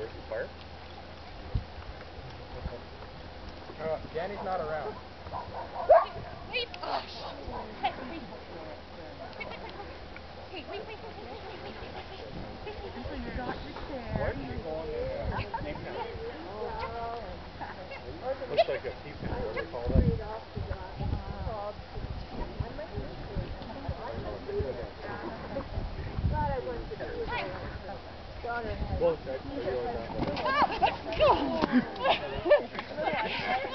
where's the fire? Danny's not around. Wait! Why did you go on the snake now? Looks like a peepin, what do they call that? Well, I realize that.